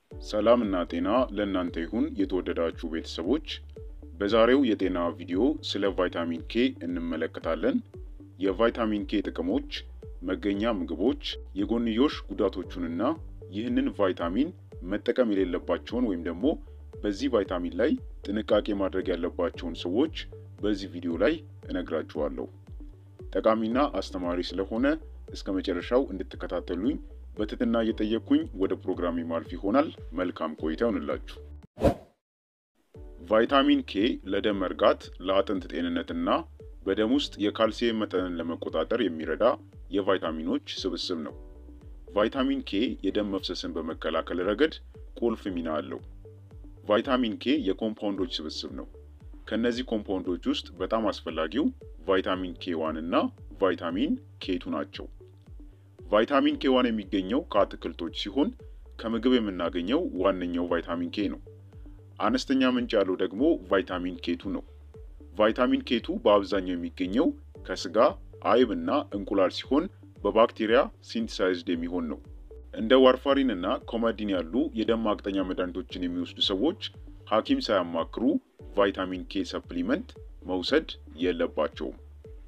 ሰላም እና ጤና ለእናንተ ይሁን የተወደዳችሁ ቤተሰቦች። በዛሬው የጤና ቪዲዮ ስለ ቫይታሚን ኬ እንመለከታለን። የቫይታሚን ኬ ጥቅሞች፣ መገኛ ምግቦች፣ የጎንዮሽ ጉዳቶቹንና ይህንን ቫይታሚን መጠቀም የሌለባቸውን ወይም ደግሞ በዚህ ቫይታሚን ላይ ጥንቃቄ ማድረግ ያለባቸውን ሰዎች በዚህ ቪዲዮ ላይ እነግራችኋለሁ። ጠቃሚና አስተማሪ ስለሆነ እስከ መጨረሻው እንድትከታተሉኝ በትህትና እየጠየቅኩኝ ወደ ፕሮግራም ማልፍ ይሆናል። መልካም ቆይታ ይሁንላችሁ። ቫይታሚን ኬ ለደም መርጋት፣ ለአጥንት ጤንነትና በደም ውስጥ የካልሲየም መጠንን ለመቆጣጠር የሚረዳ የቫይታሚኖች ስብስብ ነው። ቫይታሚን ኬ የደም መፍሰስን በመከላከል ረገድ ቁልፍ ሚና አለው። ቫይታሚን ኬ የኮምፓውንዶች ስብስብ ነው። ከነዚህ ኮምፓውንዶች ውስጥ በጣም አስፈላጊው ቫይታሚን ኬ1 እና ቫይታሚን ኬ2 ናቸው። ቫይታሚን ኬ1 የሚገኘው ከአትክልቶች ሲሆን ከምግብ የምናገኘው ዋነኛው ቫይታሚን ኬ ነው። አነስተኛ ምንጭ ያለው ደግሞ ቫይታሚን ኬ2 ነው። ቫይታሚን ኬ2 በአብዛኛው የሚገኘው ከስጋ፣ አይብ እና እንቁላል ሲሆን በባክቴሪያ ሲንተሳይዝድ የሚሆን ነው። እንደ ዋርፋሪን እና ኮማዲን ያሉ የደም ማቅጠኛ መድኃኒቶችን የሚወስዱ ሰዎች ሐኪም ሳያማክሩ ቫይታሚን ኬ ሰፕሊመንት መውሰድ የለባቸውም።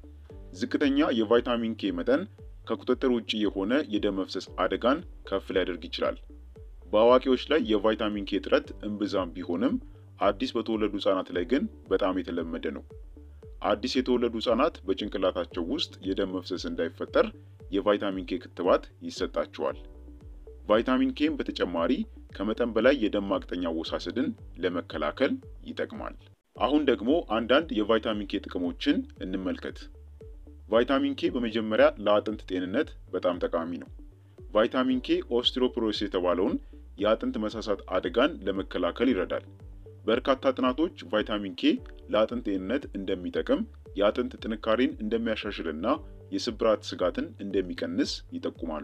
ዝቅተኛ የቫይታሚን ኬ መጠን ከቁጥጥር ውጪ የሆነ የደም መፍሰስ አደጋን ከፍ ሊያደርግ ይችላል። በአዋቂዎች ላይ የቫይታሚን ኬ እጥረት እምብዛም ቢሆንም አዲስ በተወለዱ ህጻናት ላይ ግን በጣም የተለመደ ነው። አዲስ የተወለዱ ህጻናት በጭንቅላታቸው ውስጥ የደም መፍሰስ እንዳይፈጠር የቫይታሚን ኬ ክትባት ይሰጣቸዋል። ቫይታሚን ኬም በተጨማሪ ከመጠን በላይ የደም ማቅጠኛ አወሳሰድን ለመከላከል ይጠቅማል። አሁን ደግሞ አንዳንድ የቫይታሚን ኬ ጥቅሞችን እንመልከት። ቫይታሚን ኬ በመጀመሪያ ለአጥንት ጤንነት በጣም ጠቃሚ ነው። ቫይታሚን ኬ ኦስቲዮፖሮሲስ የተባለውን የአጥንት መሳሳት አደጋን ለመከላከል ይረዳል። በርካታ ጥናቶች ቫይታሚን ኬ ለአጥንት ጤንነት እንደሚጠቅም፣ የአጥንት ጥንካሬን እንደሚያሻሽልና የስብራት ስጋትን እንደሚቀንስ ይጠቁማሉ።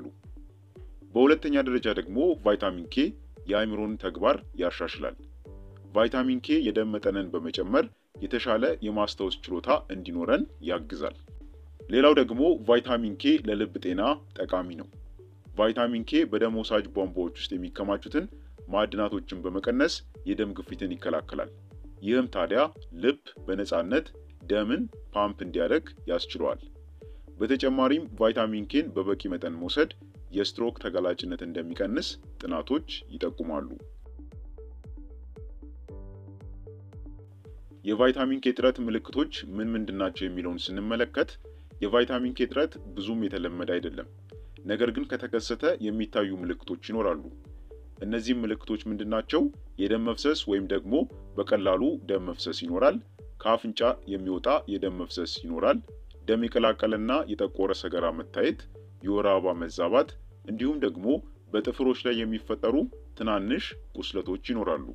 በሁለተኛ ደረጃ ደግሞ ቫይታሚን ኬ የአእምሮን ተግባር ያሻሽላል። ቫይታሚን ኬ የደም መጠንን በመጨመር የተሻለ የማስታወስ ችሎታ እንዲኖረን ያግዛል። ሌላው ደግሞ ቫይታሚን ኬ ለልብ ጤና ጠቃሚ ነው። ቫይታሚን ኬ በደም ወሳጅ ቧንቧዎች ውስጥ የሚከማቹትን ማዕድናቶችን በመቀነስ የደም ግፊትን ይከላከላል። ይህም ታዲያ ልብ በነፃነት ደምን ፓምፕ እንዲያደርግ ያስችለዋል። በተጨማሪም ቫይታሚን ኬን በበቂ መጠን መውሰድ የስትሮክ ተጋላጭነት እንደሚቀንስ ጥናቶች ይጠቁማሉ። የቫይታሚን ኬ እጥረት ምልክቶች ምን ምንድናቸው የሚለውን ስንመለከት የቫይታሚን ኬ እጥረት ብዙም የተለመደ አይደለም። ነገር ግን ከተከሰተ የሚታዩ ምልክቶች ይኖራሉ። እነዚህም ምልክቶች ምንድናቸው? የደም መፍሰስ ወይም ደግሞ በቀላሉ ደም መፍሰስ ይኖራል። ከአፍንጫ የሚወጣ የደም መፍሰስ ይኖራል። ደም የቀላቀለና የጠቆረ ሰገራ መታየት፣ የወር አበባ መዛባት እንዲሁም ደግሞ በጥፍሮች ላይ የሚፈጠሩ ትናንሽ ቁስለቶች ይኖራሉ።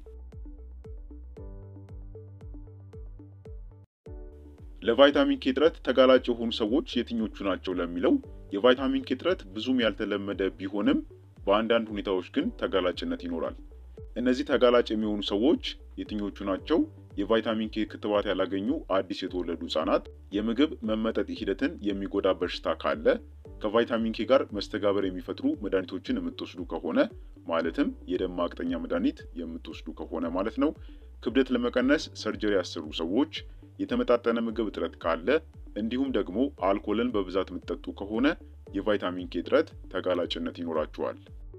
ለቫይታሚን ኬ እጥረት ተጋላጭ የሆኑ ሰዎች የትኞቹ ናቸው ለሚለው የቫይታሚን ኬ እጥረት ብዙም ያልተለመደ ቢሆንም በአንዳንድ ሁኔታዎች ግን ተጋላጭነት ይኖራል። እነዚህ ተጋላጭ የሚሆኑ ሰዎች የትኞቹ ናቸው? የቫይታሚን ኬ ክትባት ያላገኙ አዲስ የተወለዱ ህጻናት፣ የምግብ መመጠጥ ሂደትን የሚጎዳ በሽታ ካለ፣ ከቫይታሚን ኬ ጋር መስተጋበር የሚፈጥሩ መድኃኒቶችን የምትወስዱ ከሆነ ማለትም የደም ማቅጠኛ መድኃኒት የምትወስዱ ከሆነ ማለት ነው፣ ክብደት ለመቀነስ ሰርጀሪ ያሰሩ ሰዎች፣ የተመጣጠነ ምግብ እጥረት ካለ እንዲሁም ደግሞ አልኮልን በብዛት የምትጠጡ ከሆነ የቫይታሚን ኬ እጥረት ተጋላጭነት ይኖራቸዋል።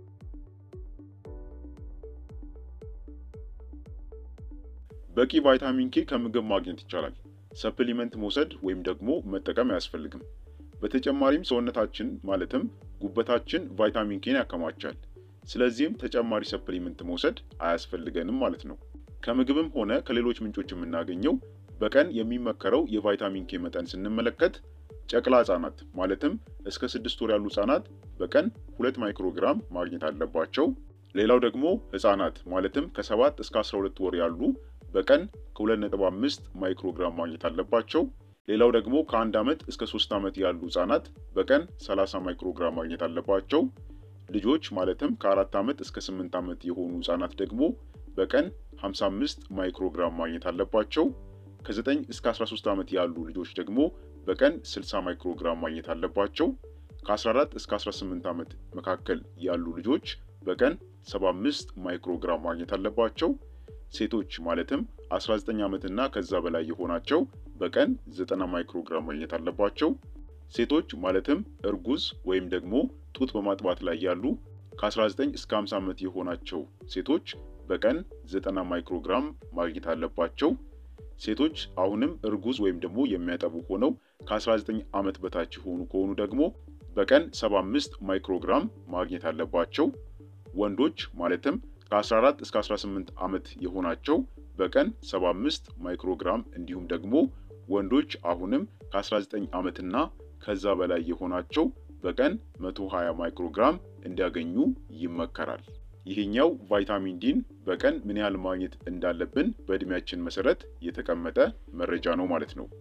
በቂ ቫይታሚን ኬ ከምግብ ማግኘት ይቻላል። ሰፕሊመንት መውሰድ ወይም ደግሞ መጠቀም አያስፈልግም። በተጨማሪም ሰውነታችን ማለትም ጉበታችን ቫይታሚን ኬን ያከማቻል። ስለዚህም ተጨማሪ ሰፕሊመንት መውሰድ አያስፈልገንም ማለት ነው። ከምግብም ሆነ ከሌሎች ምንጮች የምናገኘው በቀን የሚመከረው የቫይታሚን ኬ መጠን ስንመለከት ጨቅላ ህጻናት ማለትም እስከ 6 ወር ያሉ ህጻናት በቀን 2 ማይክሮግራም ማግኘት አለባቸው። ሌላው ደግሞ ህጻናት ማለትም ከ7 እስከ 12 ወር ያሉ በቀን ከ2.5 ማይክሮግራም ማግኘት አለባቸው። ሌላው ደግሞ ከ1 ዓመት እስከ 3 ዓመት ያሉ ህጻናት በቀን 30 ማይክሮግራም ማግኘት አለባቸው። ልጆች ማለትም ከ4 ዓመት እስከ 8 ዓመት የሆኑ ህጻናት ደግሞ በቀን 55 ማይክሮግራም ማግኘት አለባቸው። ከ9 እስከ 13 ዓመት ያሉ ልጆች ደግሞ በቀን 60 ማይክሮግራም ማግኘት አለባቸው። ከ14 እስከ 18 ዓመት መካከል ያሉ ልጆች በቀን 75 ማይክሮግራም ማግኘት አለባቸው። ሴቶች ማለትም 19 ዓመትና ከዛ በላይ የሆናቸው በቀን 90 ማይክሮግራም ማግኘት አለባቸው። ሴቶች ማለትም እርጉዝ ወይም ደግሞ ጡት በማጥባት ላይ ያሉ ከ19 እስከ 50 ዓመት የሆናቸው ሴቶች በቀን 90 ማይክሮግራም ማግኘት አለባቸው። ሴቶች አሁንም እርጉዝ ወይም ደግሞ የሚያጠቡ ሆነው ከ19 ዓመት በታች ከሆኑ ደግሞ በቀን 75 ማይክሮግራም ማግኘት አለባቸው። ወንዶች ማለትም ከ14 እስከ 18 ዓመት የሆናቸው በቀን 75 ማይክሮግራም እንዲሁም ደግሞ ወንዶች አሁንም ከ19 ዓመትና ከዛ በላይ የሆናቸው በቀን 120 ማይክሮግራም እንዲያገኙ ይመከራል። ይሄኛው ቫይታሚን ዲን በቀን ምን ያህል ማግኘት እንዳለብን በእድሜያችን መሰረት የተቀመጠ መረጃ ነው ማለት ነው።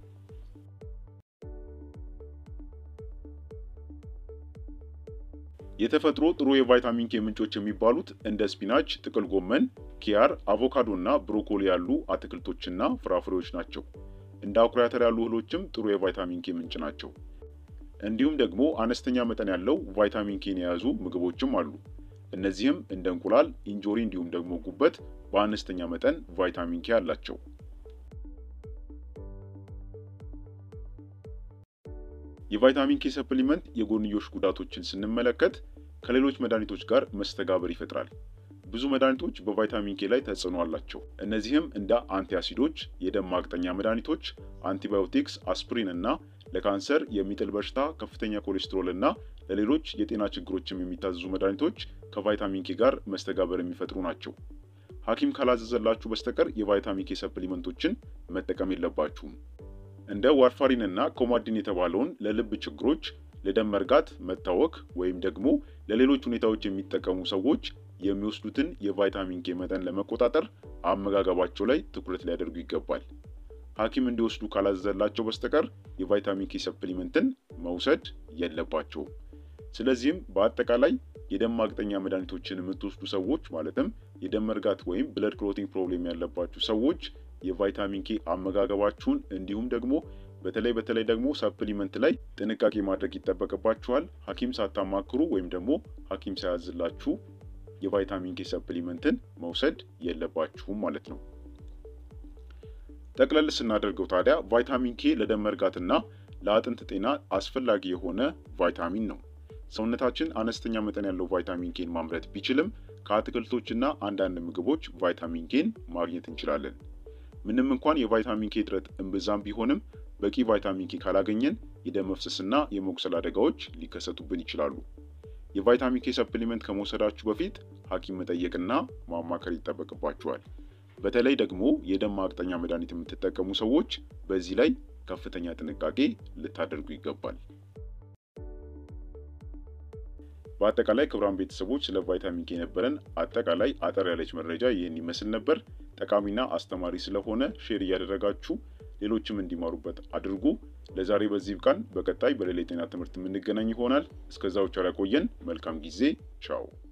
የተፈጥሮ ጥሩ የቫይታሚን ኬ ምንጮች የሚባሉት እንደ ስፒናች፣ ጥቅል ጎመን፣ ኪያር፣ አቮካዶ እና ብሮኮሊ ያሉ አትክልቶችና ፍራፍሬዎች ናቸው። እንደ አኩሪ አተር ያሉ እህሎችም ጥሩ የቫይታሚን ኬ ምንጭ ናቸው። እንዲሁም ደግሞ አነስተኛ መጠን ያለው ቫይታሚን ኬን የያዙ ምግቦችም አሉ። እነዚህም እንደ እንቁላል፣ እንጆሪ እንዲሁም ደግሞ ጉበት በአነስተኛ መጠን ቫይታሚን ኬ አላቸው። የቫይታሚን ኬ ሰፕሊመንት የጎንዮሽ ጉዳቶችን ስንመለከት ከሌሎች መድኃኒቶች ጋር መስተጋብር ይፈጥራል። ብዙ መድኃኒቶች በቫይታሚን ኬ ላይ ተጽዕኖ አላቸው። እነዚህም እንደ አንቲአሲዶች፣ የደም ማቅጠኛ መድኃኒቶች፣ አንቲባዮቲክስ፣ አስፕሪን እና ለካንሰር፣ የሚጥል በሽታ፣ ከፍተኛ ኮሌስትሮል እና ለሌሎች የጤና ችግሮችም የሚታዘዙ መድኃኒቶች ከቫይታሚን ኬ ጋር መስተጋብር የሚፈጥሩ ናቸው። ሐኪም ካላዘዘላችሁ በስተቀር የቫይታሚን ኬ ሰፕሊመንቶችን መጠቀም የለባችሁም። እንደ ዋርፋሪን እና ኮማዲን የተባለውን ለልብ ችግሮች፣ ለደም መርጋት፣ መታወክ ወይም ደግሞ ለሌሎች ሁኔታዎች የሚጠቀሙ ሰዎች የሚወስዱትን የቫይታሚን ኬ መጠን ለመቆጣጠር አመጋገባቸው ላይ ትኩረት ሊያደርጉ ይገባል። ሐኪም እንዲወስዱ ካላዘዘላቸው በስተቀር የቫይታሚን ኬ ሰፕሊመንትን መውሰድ የለባቸውም። ስለዚህም በአጠቃላይ የደም ማቅጠኛ መድኃኒቶችን የምትወስዱ ሰዎች ማለትም የደም መርጋት ወይም ብለድ ክሎቲንግ ፕሮብሌም ያለባችሁ ሰዎች የቫይታሚን ኬ አመጋገባችሁን እንዲሁም ደግሞ በተለይ ደግሞ ሰፕሊመንት ላይ ጥንቃቄ ማድረግ ይጠበቅባችኋል። ሐኪም ሳታማክሩ ወይም ደግሞ ሐኪም ሳያዝላችሁ የቫይታሚን ኬ ሰፕሊመንትን መውሰድ የለባችሁም ማለት ነው። ጠቅለል ስናደርገው ታዲያ ቫይታሚን ኬ ለደም መርጋትና ለአጥንት ጤና አስፈላጊ የሆነ ቫይታሚን ነው። ሰውነታችን አነስተኛ መጠን ያለው ቫይታሚን ኬን ማምረት ቢችልም ከአትክልቶችና አንዳንድ ምግቦች ቫይታሚን ኬን ማግኘት እንችላለን። ምንም እንኳን የቫይታሚን ኬ እጥረት እምብዛም ቢሆንም በቂ ቫይታሚን ኬ ካላገኘን የደም መፍሰስና የመቁሰል አደጋዎች ሊከሰቱብን ይችላሉ። የቫይታሚን ኬ ሰፕሊመንት ከመውሰዳችሁ በፊት ሐኪም መጠየቅና ማማከር ይጠበቅባችኋል። በተለይ ደግሞ የደም ማቅጠኛ መድኃኒት የምትጠቀሙ ሰዎች በዚህ ላይ ከፍተኛ ጥንቃቄ ልታደርጉ ይገባል። በአጠቃላይ ክቡራን ቤተሰቦች ስለ ቫይታሚን ኬ የነበረን አጠቃላይ አጠር ያለች መረጃ ይህን ይመስል ነበር። ጠቃሚና አስተማሪ ስለሆነ ሼር እያደረጋችሁ ሌሎችም እንዲማሩበት አድርጉ። ለዛሬ በዚህ ብቃን። በቀጣይ በሌላ የጤና ትምህርት የምንገናኝ ይሆናል። እስከዛው ቸር ያቆየን። መልካም ጊዜ። ቻው።